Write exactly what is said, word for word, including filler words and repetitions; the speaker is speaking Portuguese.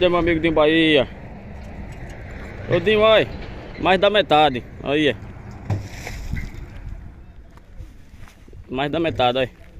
Meu amigo de Bahia. Todinho, olha. Mais da metade. Aí. Mais da metade, olha.